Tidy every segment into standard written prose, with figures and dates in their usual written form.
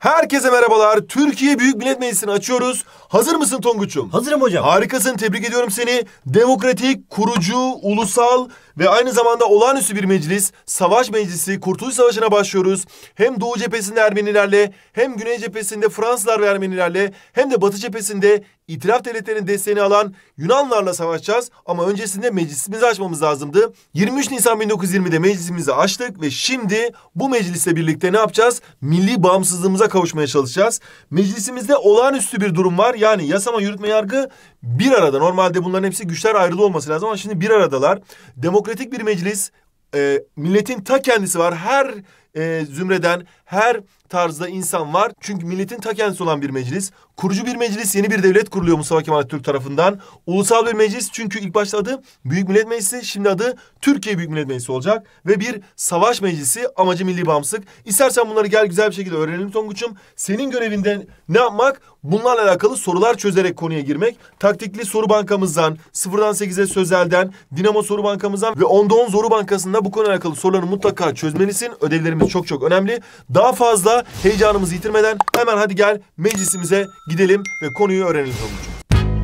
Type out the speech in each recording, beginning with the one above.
Herkese merhabalar. Türkiye Büyük Millet Meclisi'ni açıyoruz. Hazır mısın Tonguç'um? Hazırım hocam. Harikasın. Tebrik ediyorum seni. Demokratik, kurucu, ulusal ve aynı zamanda olağanüstü bir meclis. Savaş Meclisi, Kurtuluş Savaşı'na başlıyoruz. Hem Doğu cephesinde Ermenilerle, hem Güney cephesinde Fransızlar ve Ermenilerle, hem de Batı cephesinde İtilaf devletlerinin desteğini alan Yunanlarla savaşacağız. Ama öncesinde meclisimizi açmamız lazımdı. 23 Nisan 1920'de meclisimizi açtık ve şimdi bu meclisle birlikte ne yapacağız? Milli bağımsızlığımıza kavuşmaya çalışacağız. Meclisimizde olağanüstü bir durum var. Yani yasama, yürütme, yargı bir arada. Normalde bunların hepsi güçler ayrılığı olması lazım ama şimdi bir aradalar. Demokratik bir meclis. Milletin ta kendisi var. Her zümreden, her tarzda insan var. Çünkü milletin ta kendisi olan bir meclis. Kurucu bir meclis, yeni bir devlet kuruluyor Mustafa Kemal Atatürk tarafından. Ulusal bir meclis, çünkü ilk başta adı Büyük Millet Meclisi, şimdi adı Türkiye Büyük Millet Meclisi olacak. Ve bir savaş meclisi, amacı milli bağımsızlık. İstersen bunları gel güzel bir şekilde öğrenelim Tonguç'um. Senin görevinden ne yapmak? Bunlarla alakalı sorular çözerek konuya girmek. Taktikli soru bankamızdan, 0'dan 8'e sözelden, Dinamo soru bankamızdan ve 10'da 10 soru bankasında bu konuyla alakalı soruları mutlaka çözmelisin. Ödevlerimiz çok önemli. Daha fazla heyecanımızı yitirmeden hemen hadi gel meclisimize gidelim ve konuyu öğrenelim Tonguç'um.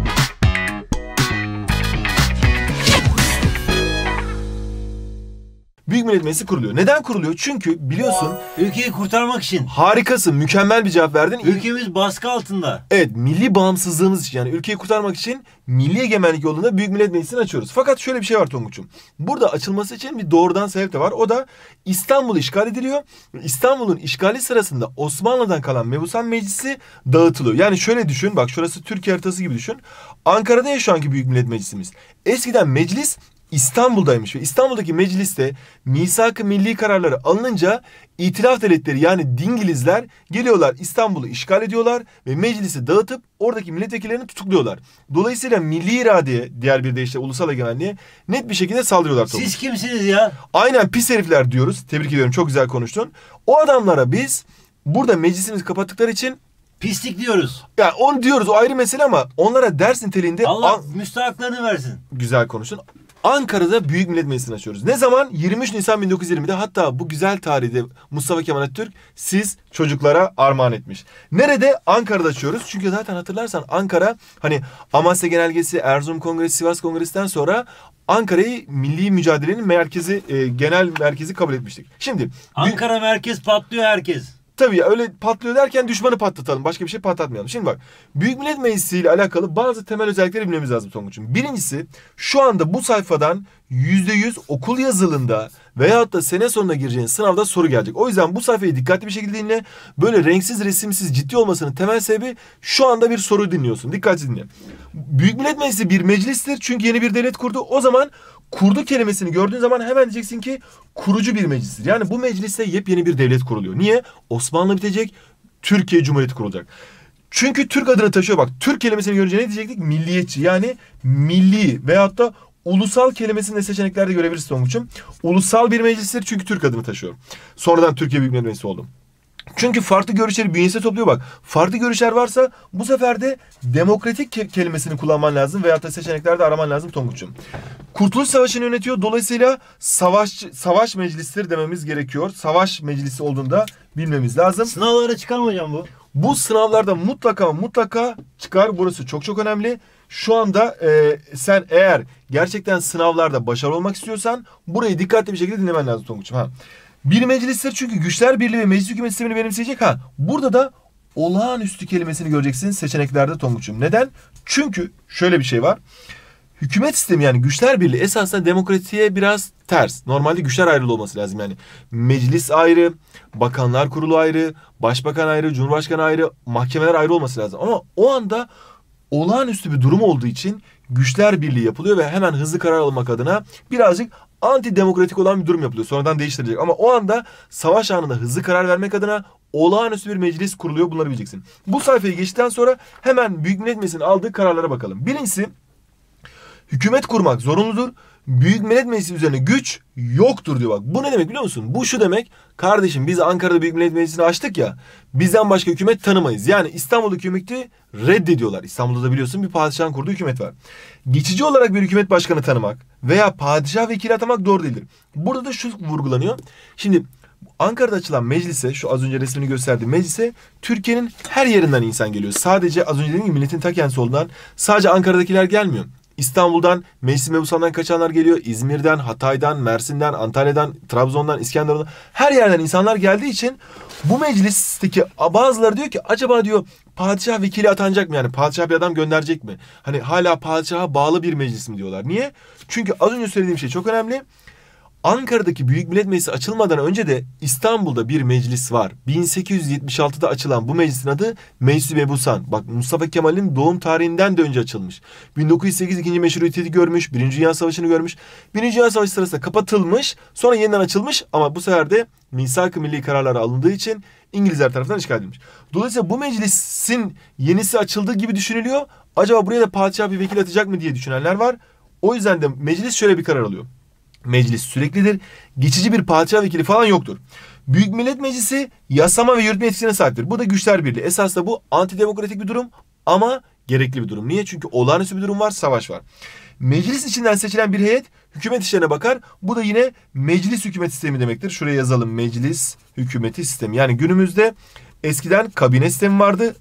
Büyük Millet Meclisi kuruluyor. Neden kuruluyor? Çünkü biliyorsun... Ülkeyi kurtarmak için. Harikasın, mükemmel bir cevap verdin. Ülkemiz baskı altında. Evet, milli bağımsızlığımız için, yani ülkeyi kurtarmak için milli egemenlik yolunda Büyük Millet Meclisi'ni açıyoruz. Fakat şöyle bir şey var Tonguç'um. Burada açılması için bir doğrudan sebep de var. O da İstanbul işgal ediliyor. İstanbul'un işgali sırasında Osmanlı'dan kalan Mebusan Meclisi dağıtılıyor. Yani şöyle düşün, bak şurası Türkiye haritası gibi düşün. Ankara'da ya şu anki Büyük Millet Meclisimiz. Eskiden meclis İstanbul'daymış ve İstanbul'daki mecliste misak-ı milli kararları alınınca İtilaf devletleri, yani Dingilizler geliyorlar, İstanbul'u işgal ediyorlar ve meclisi dağıtıp oradaki milletvekillerini tutukluyorlar. Dolayısıyla milli iradeye, diğer bir deyişle ulusal egemenliğe net bir şekilde saldırıyorlar. Siz kimsiniz ya? Aynen, pis herifler diyoruz. Tebrik ediyorum, çok güzel konuştun. O adamlara biz burada meclisimizi kapattıkları için pislik diyoruz. yani onu diyoruz, o ayrı mesele, ama onlara ders niteliğinde... Allah müstahaklarını versin. Güzel konuştun. Ankara'da Büyük Millet Meclisi'ni açıyoruz. Ne zaman? 23 Nisan 1920'de. Hatta bu güzel tarihte Mustafa Kemal Atatürk siz çocuklara armağan etmiş. Nerede? Ankara'da açıyoruz. Çünkü zaten hatırlarsan Ankara, hani Amasya Genelgesi, Erzurum Kongresi, Sivas Kongresi'nden sonra Ankara'yı milli mücadelenin merkezi, genel merkezi kabul etmiştik. Şimdi Ankara merkez patlıyor herkes. tabii öyle patlıyor derken düşmanı patlatalım. Başka bir şey patlatmayalım. Şimdi bak, Büyük Millet Meclisi ile alakalı bazı temel özellikleri bilmemiz lazım Tonguç'um. Birincisi, şu anda bu sayfadan %100 okul yazılında veyahut da sene sonuna gireceğin sınavda soru gelecek. O yüzden bu sayfayı dikkatli bir şekilde dinle. Böyle renksiz, resimsiz, ciddi olmasının temel sebebi şu anda bir soru dinliyorsun. Dikkatli dinle. Büyük Millet Meclisi bir meclistir çünkü yeni bir devlet kurdu. O zaman kurdu kelimesini gördüğün zaman hemen diyeceksin ki kurucu bir meclistir. Yani bu mecliste yepyeni bir devlet kuruluyor. Niye? Osmanlı bitecek, Türkiye Cumhuriyeti kurulacak. Çünkü Türk adını taşıyor. Bak, Türk kelimesini görünce ne diyecektik? Milliyetçi, yani milli veyahut da ulusal kelimesini de seçeneklerde görebiliriz Tonguç'um. Ulusal bir meclistir çünkü Türk adını taşıyor. Sonradan Türkiye Büyük Millet Meclisi oldu. Çünkü farklı görüşleri bünyesinde topluyor bak. Farklı görüşler varsa bu sefer de demokratik kelimesini kullanman lazım veyahut da seçeneklerde araman lazım Tonguç'um. Kurtuluş Savaşı'nı yönetiyor. Dolayısıyla savaş meclisidir dememiz gerekiyor. Savaş meclisi olduğunda bilmemiz lazım. Sınavlara çıkar mı hocam bu? Bu sınavlarda mutlaka çıkar. Burası çok önemli. Şu anda sen eğer gerçekten sınavlarda başarılı olmak istiyorsan burayı dikkatli bir şekilde dinlemen lazım Tonguç'um. Bir meclistir çünkü güçler birliği ve meclis hükümet sistemini benimseyecek. Burada da olağanüstü kelimesini göreceksin seçeneklerde Tonguç'um. Neden? Çünkü şöyle bir şey var. Hükümet sistemi, yani güçler birliği esasında demokrasiye biraz ters. Normalde güçler ayrılığı olması lazım yani. Meclis ayrı, bakanlar kurulu ayrı, başbakan ayrı, cumhurbaşkanı ayrı, mahkemeler ayrı olması lazım. Ama o anda olağanüstü bir durum olduğu için güçler birliği yapılıyor ve hemen hızlı karar almak adına birazcık antidemokratik olan bir durum yapılıyor. Sonradan değiştirilecek ama o anda savaş anında hızlı karar vermek adına olağanüstü bir meclis kuruluyor. Bunları bileceksin. Bu sayfayı geçtikten sonra hemen Büyük Millet Meclisi'nin aldığı kararlara bakalım. Birincisi, hükümet kurmak zorunludur. Büyük Millet Meclisi üzerine güç yoktur diyor bak. Bu ne demek biliyor musun? Bu şu demek. Kardeşim, biz Ankara'da Büyük Millet Meclisi'ni açtık ya. Bizden başka hükümet tanımayız. Yani İstanbul'daki hükümeti reddediyorlar. İstanbul'da da biliyorsun bir padişahın kurduğu hükümet var. Geçici olarak bir hükümet başkanı tanımak veya padişah vekili atamak doğru değildir. Burada da şu vurgulanıyor. Şimdi Ankara'da açılan meclise, şu az önce resmini gösterdiğim meclise Türkiye'nin her yerinden insan geliyor. Sadece az önce dediğim gibi milletin ta kendisi olduğundan sadece Ankara'dakiler gelmiyor. İstanbul'dan, Meclis-i Mebusan'dan kaçanlar geliyor. İzmir'den, Hatay'dan, Mersin'den, Antalya'dan, Trabzon'dan, İskenderun'dan her yerden insanlar geldiği için bu meclisteki bazıları diyor ki acaba diyor padişah vekili atanacak mı? Yani padişah bir adam gönderecek mi? Hani hala padişaha bağlı bir meclis mi diyorlar. Niye? Çünkü az önce söylediğim şey çok önemli. Ankara'daki Büyük Millet Meclisi açılmadan önce de İstanbul'da bir meclis var. 1876'da açılan bu meclisin adı Meclis-i Mebusan. Bak Mustafa Kemal'in doğum tarihinden de önce açılmış. 1908 ikinci meşrutiyeti görmüş, Birinci Dünya Savaşı'nı görmüş. Birinci Dünya Savaşı sırasında kapatılmış, sonra yeniden açılmış ama bu sefer de misak-ı milli kararları alındığı için İngilizler tarafından işgal edilmiş. Dolayısıyla bu meclisin yenisi açıldığı gibi düşünülüyor. Acaba buraya da padişah bir vekil atacak mı diye düşünenler var. O yüzden de meclis şöyle bir karar alıyor. Meclis süreklidir. Geçici bir padişah vekili falan yoktur. Büyük Millet Meclisi yasama ve yürütme yetkisine sahiptir. Bu da güçler birliği. Esas da bu antidemokratik bir durum ama gerekli bir durum. Niye? Çünkü olağanüstü bir durum var, savaş var. Meclis içinden seçilen bir heyet hükümet işlerine bakar. Bu da yine meclis hükümet sistemi demektir. Şuraya yazalım, meclis hükümeti sistemi. Yani günümüzde eskiden kabine sistemi vardı.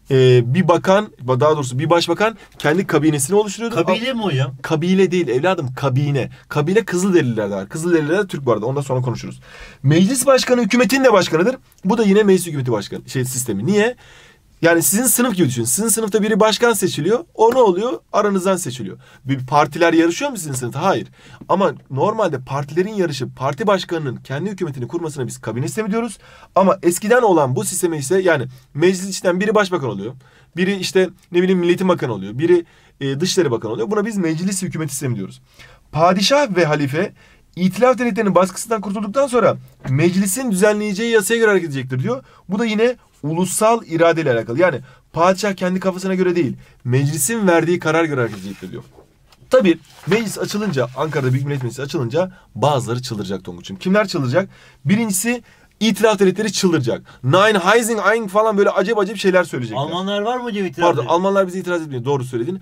Bir bakan, daha doğrusu bir başbakan kendi kabinesini oluşturuyordu. Kabile mi hocam? Kabile değil evladım, kabine. Kabine Kızılderililerde var. Kızılderililerde Türk bu arada. Ondan sonra konuşuruz. Meclis başkanı hükümetin de başkanıdır. Bu da yine meclis hükümeti başkanı sistemi. Niye? Yani sizin sınıf gibi düşünün. Sizin sınıfta biri başkan seçiliyor. O ne oluyor? Aranızdan seçiliyor. Bir partiler yarışıyor mu sizin sınıfta? Hayır. Ama normalde partilerin yarışıp parti başkanının kendi hükümetini kurmasına biz kabine sistemi diyoruz. Ama eskiden olan bu sisteme ise yani meclis içinden biri başbakan oluyor. Biri işte ne bileyim Milletin Bakanı oluyor. Biri Dışişleri Bakanı oluyor. Buna biz meclis hükümeti sistemi diyoruz. Padişah ve halife İtilaf devletlerinin baskısından kurtulduktan sonra meclisin düzenleyeceği yasaya göre hareket edecektir diyor. Bu da yine ulusal iradeyle alakalı. Yani padişah kendi kafasına göre değil, meclisin verdiği karar göre hareket edecektir diyor. Tabii meclis açılınca, Ankara'da Büyük Millet Meclisi açılınca bazıları çıldıracak Tonguç'um. Kimler çıldıracak? Birincisi İtilaf devletleri çıldıracak. Nine Heising Eing falan böyle acayip şeyler söyleyecekler. Almanlar var mı hocam itiraz Pardon, Almanlar bize itiraz etmiyor. Doğru söyledin.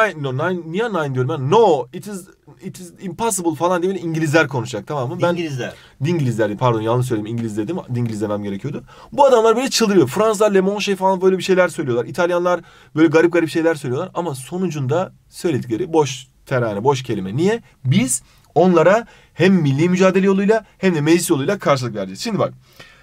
Niye nine diyorum ben? No, it is impossible falan diye böyle İngilizler konuşacak, tamam mı? Dingilizler, pardon yanlış söyledim. İngiliz dedim. Dingiliz demem gerekiyordu. Bu adamlar böyle çıldırıyor. Fransızlar Le Monche falan böyle bir şeyler söylüyorlar. İtalyanlar böyle garip şeyler söylüyorlar. Ama sonucunda söyledikleri boş terane, boş kelime. Niye? Biz onlara hem milli mücadele yoluyla hem de meclis yoluyla karşılık vereceğiz. Şimdi bak.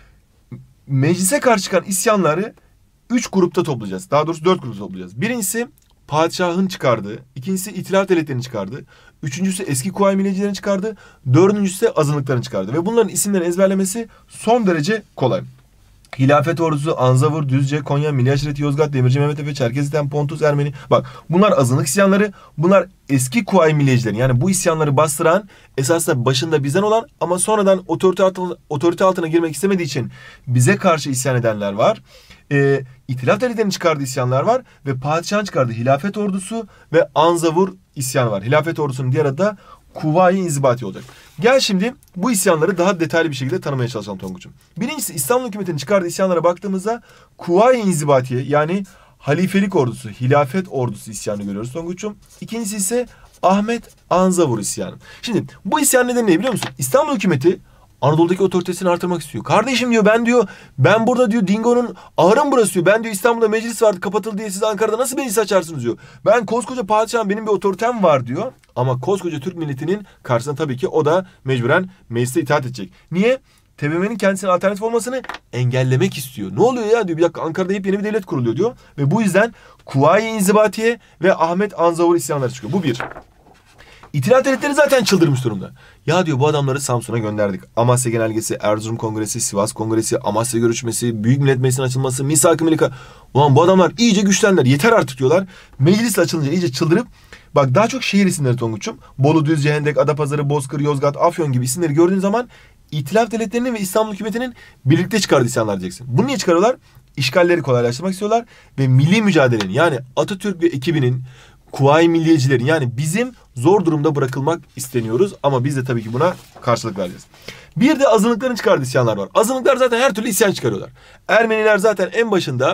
Meclise karşı çıkan isyanları 3 grupta toplayacağız. Daha doğrusu 4 grupta toplayacağız. Birincisi padişahın çıkardığı, ikincisi itilaf devletlerinin çıkardığı, üçüncüsü eski kuvayi milliyecilerin çıkardığı, dördüncüsü de azınlıkların çıkardığı. Ve bunların isimlerini ezberlemesi son derece kolay. Hilafet Ordusu, Anzavur, Düzce, Konya, Milli Aşireti, Yozgat, Demirci Mehmet Efe, Çerkezistan, Pontus, Ermeni. Bak bunlar azınlık isyanları. Bunlar eski kuvayi milliyecilerin. Yani bu isyanları bastıran, esasında başında bizden olan ama sonradan otorite altına girmek istemediği için bize karşı isyan edenler var. İtilaf devletlerinin çıkardığı isyanlar var ve padişahın çıkardığı Hilafet Ordusu ve Anzavur isyanı var. Hilafet Ordusu'nun diğer adı da Kuvayi İnzibati olacak. Gel şimdi bu isyanları daha detaylı bir şekilde tanımaya çalışalım Tonguç'um. Birincisi İstanbul hükümetinin çıkardığı isyanlara baktığımızda Kuvayi İnzibatiye yani Halifelik Ordusu, Hilafet Ordusu isyanı görüyoruz Tonguç'um. İkincisi ise Ahmet Anzavur isyanı. Şimdi bu isyan nedeni ne biliyor musun? İstanbul hükümeti Anadolu'daki otoritesini artırmak istiyor. Kardeşim diyor ben burada diyor Dingo'nun ahırım burası diyor. Ben diyor İstanbul'da meclis vardı kapatıldı diye siz Ankara'da nasıl meclis açarsınız diyor. Ben koskoca padişahım benim bir otoritem var diyor. Ama koskoca Türk milletinin karşısında tabii ki o da mecburen meclise itaat edecek. Niye? TBMM'nin kendisine alternatif olmasını engellemek istiyor. Ne oluyor ya diyor bir dakika Ankara'da yeni bir devlet kuruluyor diyor. Ve bu yüzden Kuvayi İnzibatiye ve Ahmet Anzavur isyanları çıkıyor. Bu bir. İtilaf devletleri zaten çıldırmış durumda. Ya diyor bu adamları Samsun'a gönderdik. Amasya Genelgesi, Erzurum Kongresi, Sivas Kongresi, Amasya Görüşmesi, Büyük Millet Meclisi'nin açılması, Misak-ı Milli. Ulan bu adamlar iyice güçlendiler. Yeter artık diyorlar. Meclis açılınca iyice çıldırıp bak daha çok şehir isimleri Tonguç'um. Bolu, Düzce, Hendek, Adapazarı, Bozkır, Yozgat, Afyon gibi isimleri gördüğün zaman İtilaf devletlerinin ve İstanbul hükümetinin birlikte çıkardığı isyanlar diyeceksin. Bunu niye çıkarıyorlar? İşgalleri kolaylaştırmak istiyorlar ve milli mücadelenin yani Atatürk ve ekibinin Kuvayi Milliyecilerin yani bizim zor durumda bırakılmak isteniyoruz ama biz de tabii ki buna karşılık vereceğiz. Bir de azınlıkların çıkardığı isyanlar var. Azınlıklar zaten her türlü isyan çıkarıyorlar. Ermeniler zaten en başında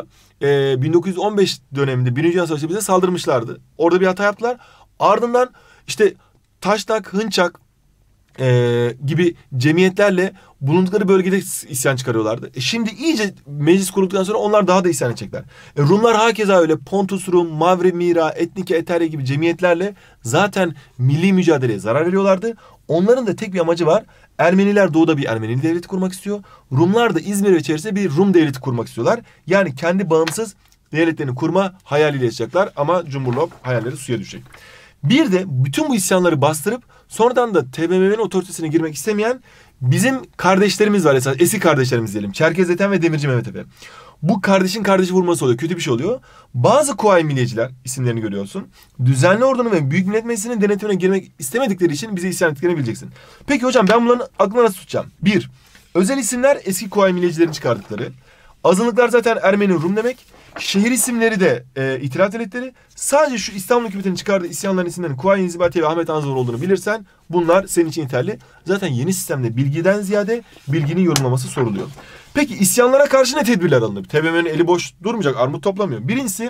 1915 döneminde Birinci Dünya Savaşı'nda bize saldırmışlardı. Orada bir hata yaptılar. Ardından işte Taşnak, Hınçak, gibi cemiyetlerle bulundukları bölgede isyan çıkarıyorlardı. Şimdi iyice meclis kurulduktan sonra onlar daha da isyan edecekler. Rumlar hakeza öyle Pontus Rum, Mavre Mira, Etnike Eterya gibi cemiyetlerle zaten milli mücadeleye zarar veriyorlardı. Onların da tek bir amacı var. Ermeniler doğuda bir Ermeni devleti kurmak istiyor. Rumlar da İzmir ve içerisinde bir Rum devleti kurmak istiyorlar. Yani kendi bağımsız devletlerini kurma hayaliyle yaşayacaklar ama Cumhurlop hayalleri suya düşecek. Bir de bütün bu isyanları bastırıp sonradan da TBMM'nin otoritesine girmek istemeyen bizim kardeşlerimiz var esas. Eski kardeşlerimiz diyelim. Çerkez Eten ve Demirci Mehmet Efe. Bu kardeşin kardeşi vurması oluyor. Kötü bir şey oluyor. Bazı Kuvayi Milliyeciler, isimlerini görüyorsun. Düzenli ordunun ve Büyük Millet Meclisi'nin denetimine girmek istemedikleri için bize isyan ettiklerini bileceksin. Peki hocam ben bunların aklına nasıl tutacağım? Bir, özel isimler eski Kuvayi Milliyecilerin çıkardıkları. Azınlıklar zaten Ermeni, Rum demek. Şehir isimleri de itilaf devletleri. Sadece şu İstanbul hükümetinin çıkardığı isyanların isimlerinin Kuvayi İnzibatiye ve Ahmet Anzor olduğunu bilirsen bunlar senin için yeterli. Zaten yeni sistemde bilgiden ziyade bilginin yorumlaması soruluyor. Peki isyanlara karşı ne tedbirler alınır? TBMM'nin eli boş durmayacak, armut toplamıyor. Birincisi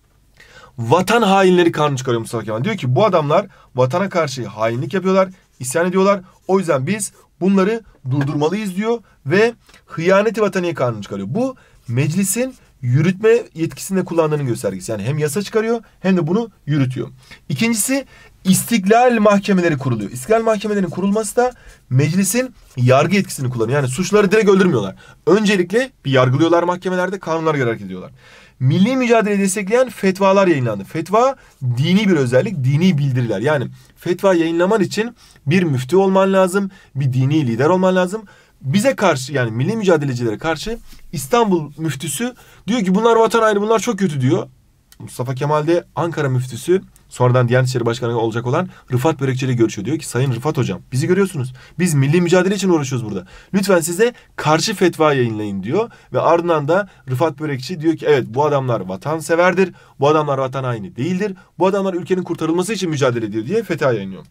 vatan hainleri kanunu çıkarıyor Mustafa Kemal. Diyor ki bu adamlar vatana karşı hainlik yapıyorlar, isyan ediyorlar. O yüzden biz bunları durdurmalıyız diyor ve hıyaneti vataniye kanunu çıkarıyor. Bu meclisin yürütme yetkisinde kullandığının göstergesi. Yani hem yasa çıkarıyor hem de bunu yürütüyor. İkincisi istiklal mahkemeleri kuruluyor. İstiklal mahkemelerinin kurulması da meclisin yargı yetkisini kullanıyor. Yani suçları direkt öldürmüyorlar. Öncelikle bir yargılıyorlar mahkemelerde, kanunlara göre hareket ediyorlar. Milli mücadeleyi destekleyen fetvalar yayınlandı. Fetva dini bir özellik, dini bildiriler. Yani fetva yayınlaman için bir müftü olman lazım, bir dini lider olman lazım. Bize karşı yani milli mücadelecilere karşı İstanbul müftüsü diyor ki bunlar vatan haini, bunlar çok kötü diyor. Mustafa Kemal de Ankara müftüsü, sonradan Diyanet İşleri Başkanı olacak olan Rıfat Börekçi ile görüşüyor. Diyor ki Sayın Rıfat Hocam bizi görüyorsunuz. Biz milli mücadele için uğraşıyoruz burada. Lütfen size karşı fetva yayınlayın diyor. Ve ardından da Rıfat Börekçi diyor ki evet bu adamlar vatanseverdir. Bu adamlar vatan haini değildir. Bu adamlar ülkenin kurtarılması için mücadele ediyor diye fetva yayınlıyor.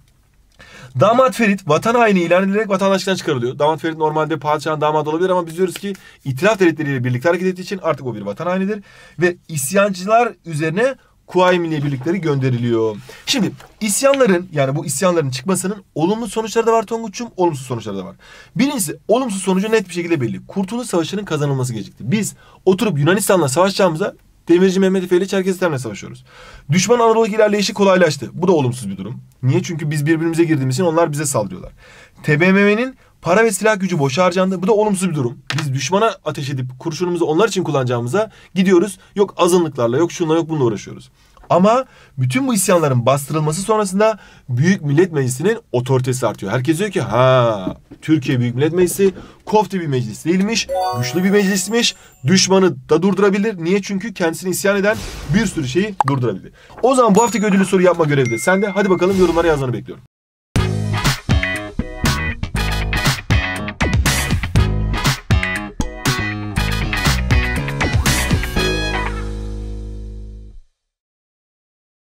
Damat Ferit vatan haini ilan edilerek vatandaşlıktan çıkarılıyor. Damat Ferit normalde padişahın damadı olabilir ama biz diyoruz ki itilaf devletleriyle birlikte hareket ettiği için artık o bir vatan hainidir. Ve isyancılar üzerine Kuvayi Milliye Birlikleri gönderiliyor. Şimdi isyanların yani bu isyanların çıkmasının olumlu sonuçları da var Tonguç'um, olumsuz sonuçları da var. Birincisi olumsuz sonucu net bir şekilde belli. Kurtuluş Savaşı'nın kazanılması gecikti. Biz oturup Yunanistan'la savaşacağımıza Demirci Mehmet Efe ile Çerkez Eten'le savaşıyoruz. Düşman Anadolu'daki ilerleyişi kolaylaştı. Bu da olumsuz bir durum. Niye? Çünkü biz birbirimize girdiğimiz için onlar bize saldırıyorlar. TBMM'nin para ve silah gücü boşa harcandı. Bu da olumsuz bir durum. Biz düşmana ateş edip kurşunumuzu onlar için kullanacağımıza gidiyoruz. Yok azınlıklarla, yok şunla, yok bununla uğraşıyoruz. Ama bütün bu isyanların bastırılması sonrasında Büyük Millet Meclisi'nin otoritesi artıyor. Herkes diyor ki ha Türkiye Büyük Millet Meclisi kofte bir meclis değilmiş, güçlü bir meclismiş, düşmanı da durdurabilir. Niye? Çünkü kendisini isyan eden bir sürü şeyi durdurabilir. O zaman bu haftaki ödüllü soru yapma görevi de sende. Hadi bakalım yorumlara yazmanı bekliyorum.